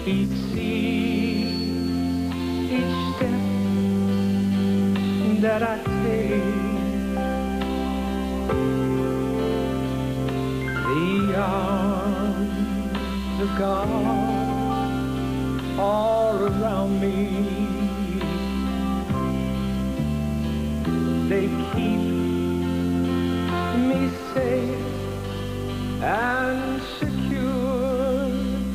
each seed, each step that I take, the arms of God all around me, they keep me safe and secure,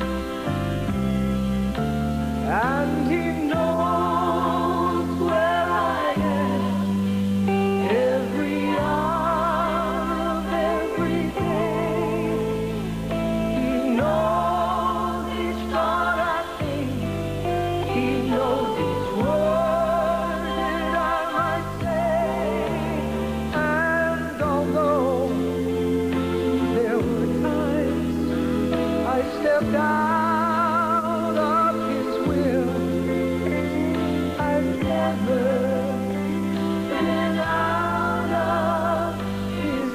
and He knows where I am every hour of every day. He knows each thought I think. He knows each word that I might say. And although there were times I stepped out of His will, I've never been out of His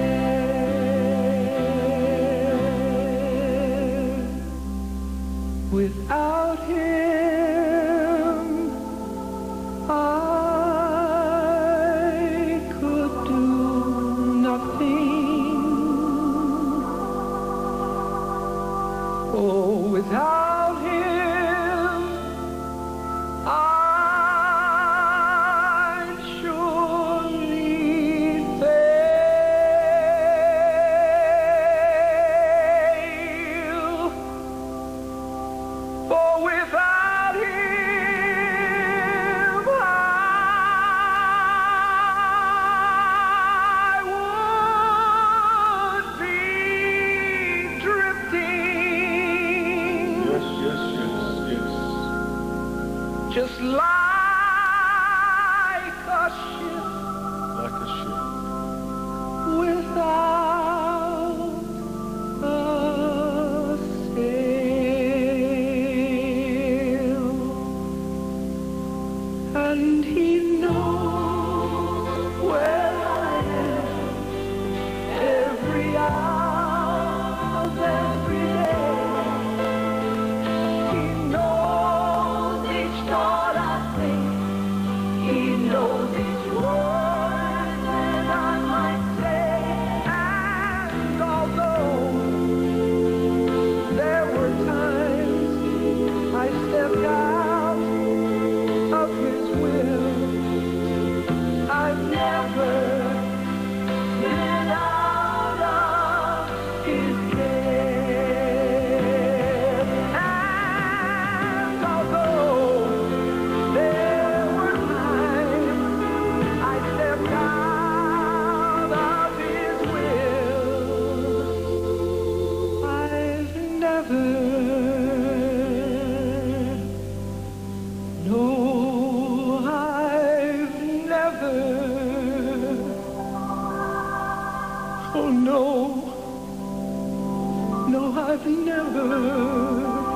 care. Without Him, I could do nothing. Oh, without Him, I'd surely fail. For without Him, I would be drifting. Yes, yes, yes, yes. Just like a ship Like a ship. without a sail. And He knows where I am every hour of every day. He knows each thought I think. He knows each word that I might say. And although there were times I stepped out of His will, I've never been out of His care. And although there were times I stepped out of His will, I've never, no, I've never, oh no, no, I've never